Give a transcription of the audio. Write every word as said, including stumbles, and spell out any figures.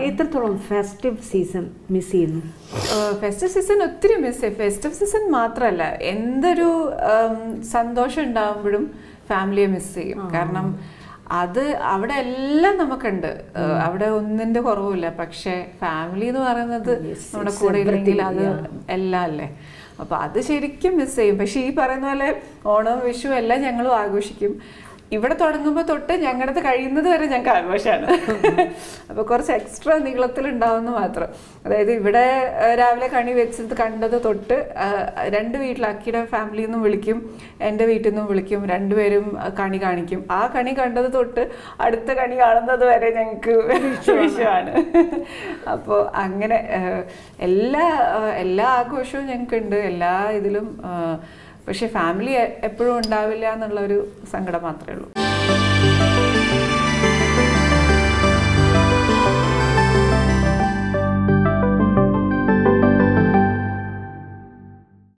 എത്രത്തോളം festive season miss ചെയ്യുന്നു? Festive season ഒത്തിരി മിസ് ചെയ്യും. ഫെസ്റ്റീവ് സീസൺ മാത്രമല്ല, എന്തൊരു സന്തോഷം ഉണ്ടാകുമ്പോഴും ഫാമിലിയെ മിസ് ചെയ്യും. കാരണം അത് അവിടെ എല്ലാം നമുക്കുണ്ട്, അവിടെ ഒന്നിൻ്റെ കുറവില്ല. പക്ഷെ ഫാമിലി എന്ന് പറയുന്നത് നമ്മുടെ കൂടെ ഇല്ലെങ്കിൽ അത് എല്ലാം അല്ലേ. അപ്പോൾ അത് ശരിക്കും മിസ് ചെയ്യും. പക്ഷെ ഈ പറയുന്ന പോലെ ഓണം വിഷു എല്ലാം ഞങ്ങളും ആഘോഷിക്കും. ഇവിടെ തുടങ്ങുമ്പോൾ തൊട്ട് ഞങ്ങളുടെ കഴിയുന്നത് വരെ ഞങ്ങൾക്ക് ആഘോഷമാണ്. അപ്പോൾ കുറച്ച് എക്സ്ട്രാ നീളത്തിലുണ്ടാവുന്ന മാത്രം. അതായത് ഇവിടെ രാവിലെ കണി വെച്ചത് കണ്ടത് തൊട്ട് രണ്ട് വീട്ടിലാക്കിയുടെ ഫാമിലിയിൽ നിന്നും വിളിക്കും, എൻ്റെ വീട്ടിൽ നിന്നും വിളിക്കും, രണ്ടുപേരും കണി കാണിക്കും. ആ കണി കണ്ടത് തൊട്ട് അടുത്ത കണി കാണുന്നത് വരെ ഞങ്ങൾക്ക് വിഷുവാണ്. അപ്പോൾ അങ്ങനെ എല്ലാ എല്ലാ ആഘോഷവും ഞങ്ങൾക്കുണ്ട്, എല്ലാ ഇതിലും. പക്ഷെ ഫാമിലി എപ്പോഴും ഉണ്ടാവില്ല എന്നുള്ളൊരു സങ്കടം മാത്രമേ ഉള്ളൂ.